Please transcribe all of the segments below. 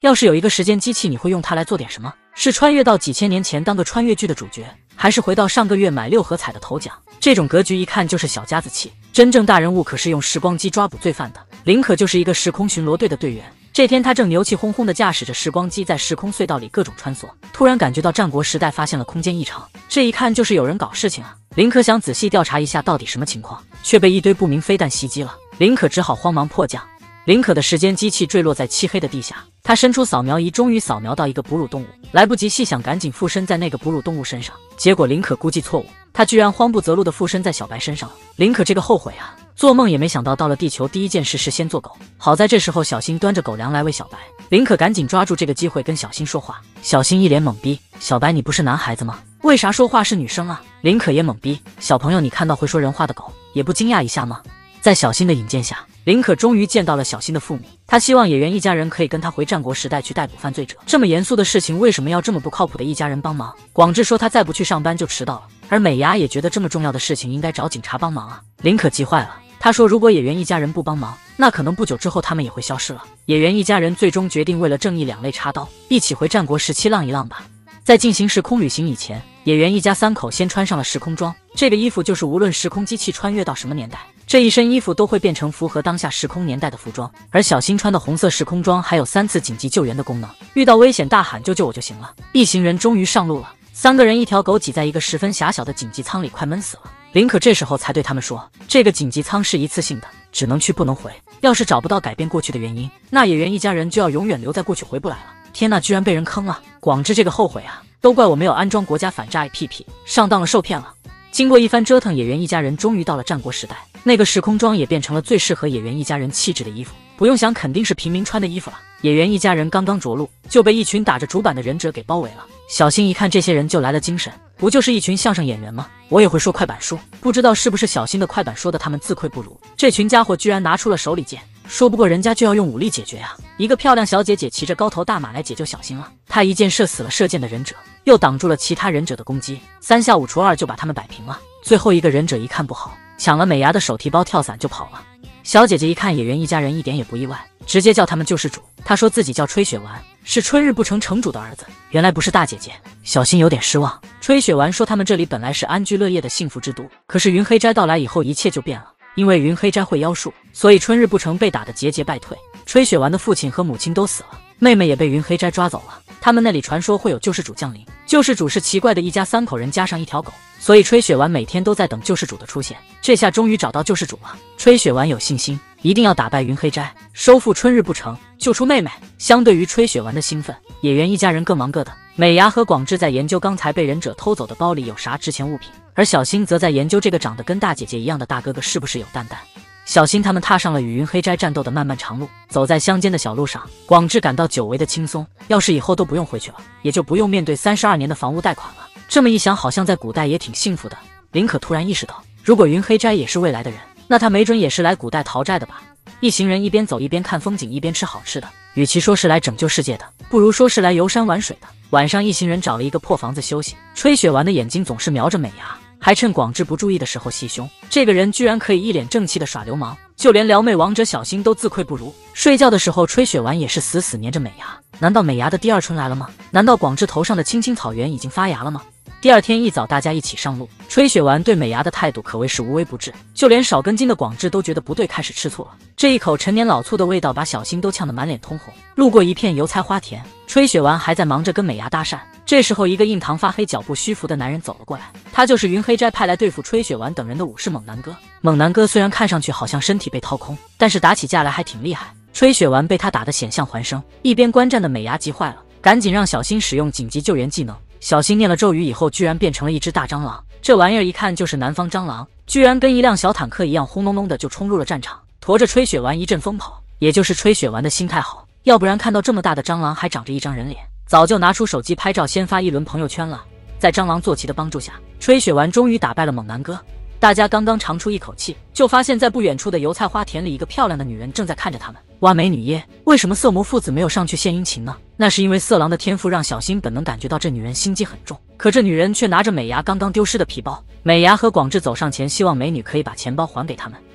要是有一个时间机器，你会用它来做点什么？是穿越到几千年前当个穿越剧的主角，还是回到上个月买6合彩的头奖？这种格局一看就是小家子气。真正大人物可是用时光机抓捕罪犯的。林可就是一个时空巡逻队的队员。这天他正牛气哄哄地驾驶着时光机在时空隧道里各种穿梭，突然感觉到战国时代发现了空间异常，这一看就是有人搞事情啊！林可想仔细调查一下到底什么情况，却被一堆不明飞弹袭击了。林可只好慌忙迫降。林可的时间机器坠落在漆黑的地下，他伸出扫描仪，终于扫描到一个哺乳动物，来不及细想，赶紧附身在那个哺乳动物身上。结果林可估计错误，他居然慌不择路地附身在小白身上了。林可这个后悔啊，做梦也没想到到了地球第一件事是先做狗。好在这时候小新端着狗粮来喂小白，林可赶紧抓住这个机会跟小新说话。小新一脸懵逼，小白你不是男孩子吗？为啥说话是女生啊？林可也懵逼，小朋友你看到会说人话的狗也不惊讶一下吗？在小新的引荐下，林可终于见到了小新的父母。他希望野原一家人可以跟他回战国时代去逮捕犯罪者。这么严肃的事情，为什么要这么不靠谱的一家人帮忙？广志说他再不去上班就迟到了，而美伢也觉得这么重要的事情应该找警察帮忙啊。林可急坏了，他说如果野原一家人不帮忙，那可能不久之后他们也会消失了。野原一家人最终决定为了正义两肋插刀，一起回战国时期浪一浪吧。在进行时空旅行以前，野原一家3口先穿上了时空装。这个衣服就是无论时空机器穿越到什么年代，这一身衣服都会变成符合当下时空年代的服装。而小新穿的红色时空装还有3次紧急救援的功能，遇到危险大喊救救我就行了。一行人终于上路了，3个人1条狗挤在一个十分狭小的紧急舱里，快闷死了。林可这时候才对他们说，这个紧急舱是一次性的，只能去不能回，要是找不到改变过去的原因，那野原一家人就要永远留在过去回不来了。天哪，居然被人坑了！广志这个后悔啊，都怪我没有安装国家反诈 APP， 上当了受骗了。经过一番折腾，野原一家人终于到了战国时代，那个时空装也变成了最适合野原一家人气质的衣服，不用想肯定是平民穿的衣服了。野原一家人刚刚着陆，就被一群打着主板的忍者给包围了。小新一看这些人就来了精神，不就是一群相声演员吗？我也会说快板书，不知道是不是小新的快板说的他们自愧不如。这群家伙居然拿出了手里剑，说不过人家就要用武力解决啊！一个漂亮小姐姐骑着高头大马来解救小新了，她一箭射死了射箭的忍者，又挡住了其他忍者的攻击，3下5除2就把他们摆平了。最后一个忍者一看不好，抢了美伢的手提包跳伞就跑了。小姐姐一看野原一家人一点也不意外，直接叫他们救世主。她说自己叫吹雪丸，是春日不成城主的儿子。原来不是大姐姐，小新有点失望。吹雪丸说他们这里本来是安居乐业的幸福之都，可是云黑斋到来以后一切就变了。因为云黑斋会妖术，所以春日不成被打得节节败退。吹雪丸的父亲和母亲都死了，妹妹也被云黑斋抓走了。他们那里传说会有救世主降临，救世主是奇怪的一家3口人加上1条狗，所以吹雪丸每天都在等救世主的出现。这下终于找到救世主了，吹雪丸有信心，一定要打败云黑斋，收复春日不成，救出妹妹。相对于吹雪丸的兴奋，野原一家人各忙各的。美伢和广志在研究刚才被忍者偷走的包里有啥值钱物品，而小新则在研究这个长得跟大姐姐一样的大哥哥是不是有蛋蛋。小新他们踏上了与云黑斋战斗的漫漫长路，走在乡间的小路上，广志感到久违的轻松。要是以后都不用回去了，也就不用面对32年的房屋贷款了。这么一想，好像在古代也挺幸福的。林可突然意识到，如果云黑斋也是未来的人，那他没准也是来古代讨债的吧。一行人一边走一边看风景，一边吃好吃的。与其说是来拯救世界的，不如说是来游山玩水的。晚上，一行人找了一个破房子休息。吹雪丸的眼睛总是瞄着美伢，还趁广志不注意的时候袭胸。这个人居然可以一脸正气的耍流氓，就连撩妹王者小新都自愧不如。睡觉的时候，吹雪丸也是死死黏着美伢。难道美伢的第二春来了吗？难道广志头上的青青草原已经发芽了吗？第二天一早，大家一起上路。吹雪丸对美伢的态度可谓是无微不至，就连少根筋的广志都觉得不对，开始吃醋了。这一口陈年老醋的味道把小新都呛得满脸通红。路过一片油菜花田，吹雪丸还在忙着跟美伢搭讪。这时候，一个印堂发黑、脚步虚浮的男人走了过来，他就是云黑斋派来对付吹雪丸等人的武士猛男哥。猛男哥虽然看上去好像身体被掏空，但是打起架来还挺厉害。吹雪丸被他打得险象环生，一边观战的美伢急坏了，赶紧让小新使用紧急救援技能。小新念了咒语以后，居然变成了一只大蟑螂。这玩意儿一看就是南方蟑螂，居然跟一辆小坦克一样，轰隆隆的就冲入了战场，驮着吹雪丸一阵疯跑。也就是吹雪丸的心态好，要不然看到这么大的蟑螂还长着一张人脸，早就拿出手机拍照先发一轮朋友圈了。在蟑螂坐骑的帮助下，吹雪丸终于打败了猛男哥。大家刚刚长出一口气，就发现在不远处的油菜花田里，一个漂亮的女人正在看着他们。哇，美女耶！为什么色魔父子没有上去献殷勤呢？那是因为色狼的天赋让小新本能感觉到这女人心机很重，可这女人却拿着美伢刚刚丢失的皮包。美伢和广志走上前，希望美女可以把钱包还给他们。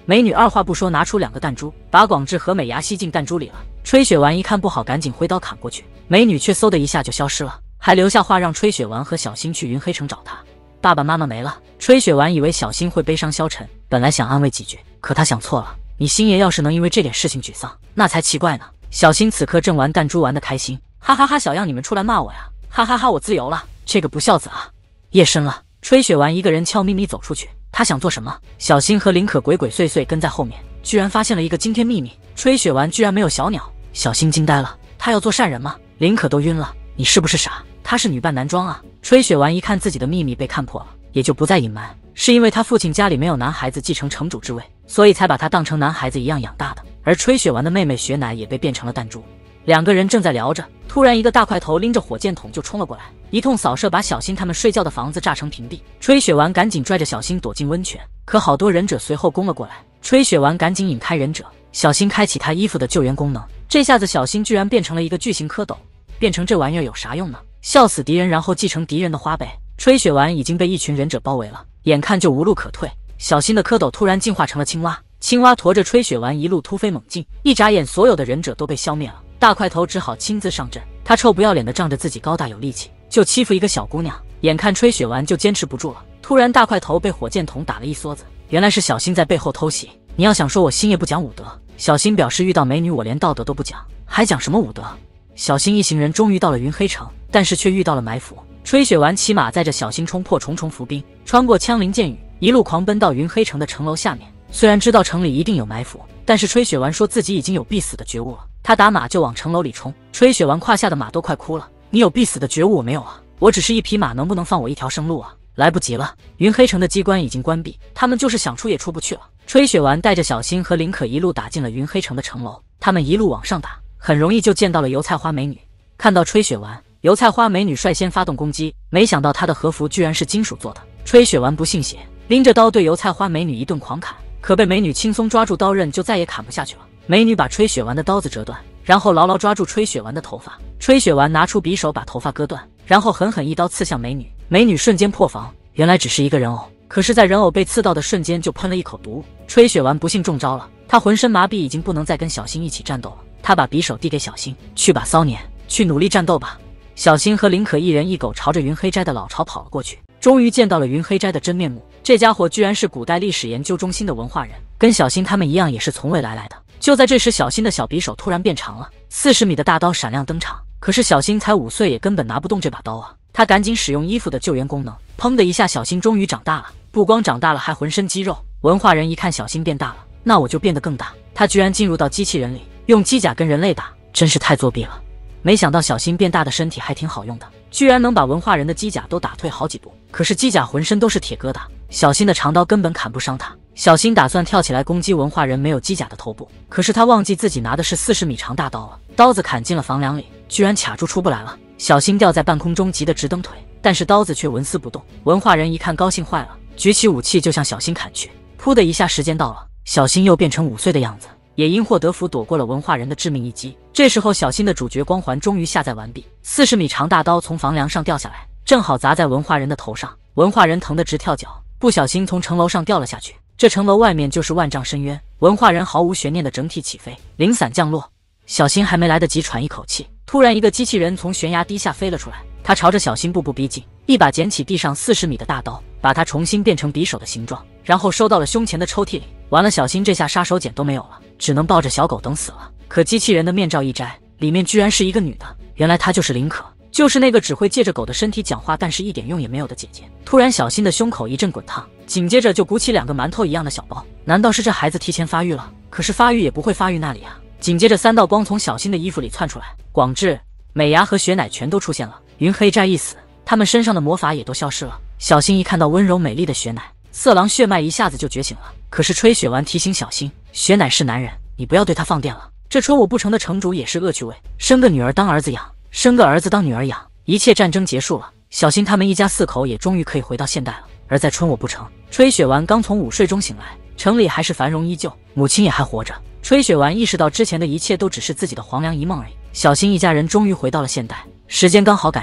美女二话不说拿出2个弹珠，把广志和美牙吸进弹珠里了。吹雪丸一看不好，赶紧挥刀砍过去，美女却嗖的一下就消失了，还留下话让吹雪丸和小新去云黑城找她。爸爸妈妈没了，吹雪丸以为小新会悲伤消沉，本来想安慰几句，可他想错了。你星爷要是能因为这点事情沮丧，那才奇怪呢。小新此刻正玩弹珠玩得开心，哈哈哈！小样，你们出来骂我呀！哈哈哈！我自由了，这个不孝子啊！夜深了，吹雪丸一个人悄咪咪走出去，他想做什么？小新和林可鬼鬼祟祟跟在后面，居然发现了一个惊天秘密，吹雪丸居然没有小鸟。小新惊呆了，他要做善人吗？林可都晕了，你是不是傻？他是女扮男装啊！吹雪丸一看自己的秘密被看破了，也就不再隐瞒，是因为他父亲家里没有男孩子继承城主之位，所以才把他当成男孩子一样养大的。而吹雪丸的妹妹雪乃也被变成了弹珠。2个人正在聊着，突然一个大块头拎着火箭筒就冲了过来，一通扫射把小新他们睡觉的房子炸成平地。吹雪丸赶紧拽着小新躲进温泉，可好多忍者随后攻了过来，吹雪丸赶紧引开忍者，小新开启他衣服的救援功能，这下子小新居然变成了一个巨型蝌蚪。变成这玩意儿有啥用呢？笑死敌人，然后继承敌人的花呗。吹雪丸已经被一群忍者包围了，眼看就无路可退，小新的蝌蚪突然进化成了青蛙，青蛙驮着吹雪丸一路突飞猛进，一眨眼所有的忍者都被消灭了。大块头只好亲自上阵，他臭不要脸的仗着自己高大有力气，就欺负一个小姑娘，眼看吹雪丸就坚持不住了，突然大块头被火箭筒打了一梭子，原来是小新在背后偷袭。你要想说我星爷不讲武德，小新表示遇到美女我连道德都不讲，还讲什么武德？小新一行人终于到了云黑城，但是却遇到了埋伏。吹雪丸骑马载着小新冲破重重伏兵，穿过枪林箭雨，一路狂奔到云黑城的城楼下面。虽然知道城里一定有埋伏，但是吹雪丸说自己已经有必死的觉悟了，他打马就往城楼里冲。吹雪丸胯下的马都快哭了，你有必死的觉悟，我没有啊，我只是一匹马，能不能放我一条生路啊？来不及了，云黑城的机关已经关闭，他们就是想出也出不去了。吹雪丸带着小新和林可一路打进了云黑城的城楼，他们一路往上打，很容易就见到了油菜花美女。看到吹雪丸，油菜花美女率先发动攻击，没想到她的和服居然是金属做的。吹雪丸不信邪，拎着刀对油菜花美女一顿狂砍，可被美女轻松抓住刀刃，就再也砍不下去了。美女把吹雪丸的刀子折断，然后牢牢抓住吹雪丸的头发。吹雪丸拿出匕首把头发割断，然后狠狠一刀刺向美女。美女瞬间破防，原来只是一个人偶，可是在人偶被刺到的瞬间就喷了一口毒。吹雪丸不幸中招了，他浑身麻痹，已经不能再跟小新一起战斗了。他把匕首递给小新，去吧骚年，去努力战斗吧。小新和林可一人一狗朝着云黑斋的老巢跑了过去，终于见到了云黑斋的真面目。这家伙居然是古代历史研究中心的文化人，跟小新他们一样也是从未来的。就在这时，小新的小匕首突然变长了，40米的大刀闪亮登场。可是小新才5岁，也根本拿不动这把刀啊！他赶紧使用衣服的救援功能，砰的一下，小新终于长大了，不光长大了，还浑身肌肉。文化人一看小新变大了，那我就变得更大。他居然进入到机器人里，用机甲跟人类打，真是太作弊了。没想到小新变大的身体还挺好用的，居然能把文化人的机甲都打退好几步。可是机甲浑身都是铁疙瘩，小新的长刀根本砍不伤他。小新打算跳起来攻击文化人没有机甲的头部，可是他忘记自己拿的是40米长大刀了，刀子砍进了房梁里，居然卡住出不来了。小新吊在半空中，急得直蹬腿，但是刀子却纹丝不动。文化人一看高兴坏了，举起武器就向小新砍去。噗的一下，时间到了，小新又变成5岁的样子，也因祸得福躲过了文化人的致命一击。这时候小新的主角光环终于下载完毕，40米长大刀从房梁上掉下来，正好砸在文化人的头上。文化人疼得直跳脚，不小心从城楼上掉了下去。这城楼外面就是万丈深渊，文化人毫无悬念的整体起飞，零散降落。小新还没来得及喘一口气，突然一个机器人从悬崖底下飞了出来，他朝着小新步步逼近，一把捡起地上40米的大刀，把它重新变成匕首的形状，然后收到了胸前的抽屉里。完了，小新这下杀手锏都没有了，只能抱着小狗等死了。可机器人的面罩一摘，里面居然是一个女的，原来她就是林可，就是那个只会借着狗的身体讲话，但是一点用也没有的姐姐。突然小新的胸口一阵滚烫，紧接着就鼓起2个馒头一样的小包，难道是这孩子提前发育了？可是发育也不会发育那里啊。紧接着3道光从小新的衣服里窜出来，广志、美牙和雪乃全都出现了。云黑斋一死，他们身上的魔法也都消失了。小新一看到温柔美丽的雪乃，色狼血脉一下子就觉醒了。可是吹雪丸提醒小新，雪乃是男人，你不要对他放电了，这春我不成的城主也是恶趣味，生个女儿当儿子养，生个儿子当女儿养。一切战争结束了，小新他们一家4口也终于可以回到现代了。而在春我不成，吹雪丸刚从午睡中醒来，城里还是繁荣依旧，母亲也还活着。吹雪丸意识到之前的一切都只是自己的黄粱一梦而已。小新一家人终于回到了现代，时间刚好赶上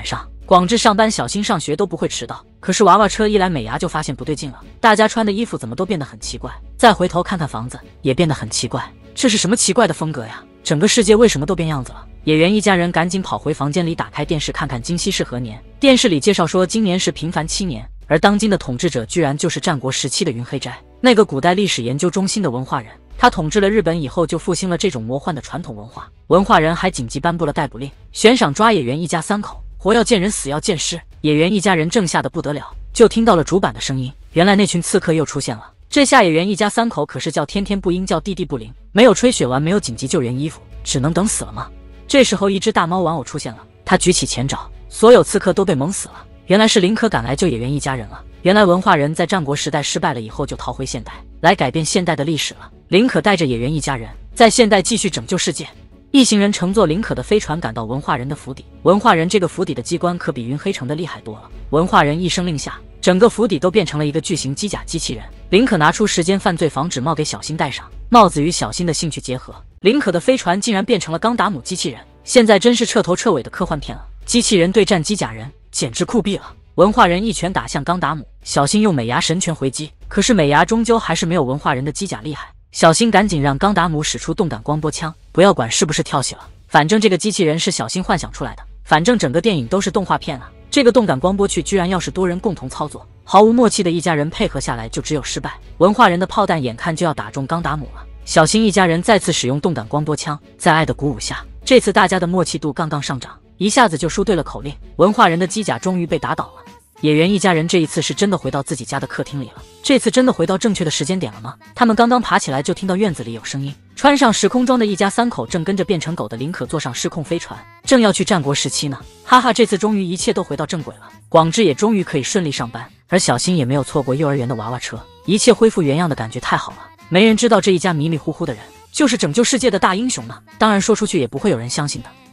广志上班小新上学都不会迟到，可是娃娃车一来美伢就发现不对劲了，大家穿的衣服怎么都变得很奇怪，再回头看看房子也变得很奇怪，这是什么奇怪的风格呀？整个世界为什么都变样子了？野原一家人赶紧跑回房间里，打开电视看看今夕是何年。电视里介绍说今年是平凡7年，而当今的统治者居然就是战国时期的云黑斋，那个古代历史研究中心的文化人。他统治了日本以后，就复兴了这种魔幻的传统文化。文化人还紧急颁布了逮捕令，悬赏抓野原一家3口，活要见人，死要见尸。野原一家人正吓得不得了，就听到了主板的声音，原来那群刺客又出现了。这下野原一家3口可是叫天天不应，叫地地不灵，没有吹雪丸，没有紧急救援衣服，只能等死了吗？这时候一只大猫玩偶出现了，他举起前爪，所有刺客都被蒙死了。原来是林可赶来救野原一家人了。原来文化人在战国时代失败了以后，就逃回现代，来改变现代的历史了。林可带着野原一家人在现代继续拯救世界。一行人乘坐林可的飞船赶到文化人的府邸。文化人这个府邸的机关可比云黑城的厉害多了。文化人一声令下，整个府邸都变成了一个巨型机甲机器人。林可拿出时间犯罪防止帽给小新戴上，帽子与小新的兴趣结合，林可的飞船竟然变成了钢达姆机器人。现在真是彻头彻尾的科幻片了，机器人对战机甲人，简直酷毙了。文化人一拳打向钢达姆，小新用美牙神拳回击，可是美牙终究还是没有文化人的机甲厉害。小新赶紧让钢达姆使出动感光波枪，不要管是不是跳戏了，反正这个机器人是小新幻想出来的，反正整个电影都是动画片啊。这个动感光波去居然要是多人共同操作，毫无默契的一家人配合下来就只有失败。文化人的炮弹眼看就要打中钢达姆了，小新一家人再次使用动感光波枪，在爱的鼓舞下，这次大家的默契度杠杠上涨，一下子就输对了口令。文化人的机甲终于被打倒了。野原一家人这一次是真的回到自己家的客厅里了，这次真的回到正确的时间点了吗？他们刚刚爬起来就听到院子里有声音，穿上时空装的一家3口正跟着变成狗的林可坐上失控飞船，正要去战国时期呢。哈哈，这次终于一切都回到正轨了，广志也终于可以顺利上班，而小新也没有错过幼儿园的娃娃车，一切恢复原样的感觉太好了。没人知道这一家迷迷糊糊的人就是拯救世界的大英雄呢，当然说出去也不会有人相信的。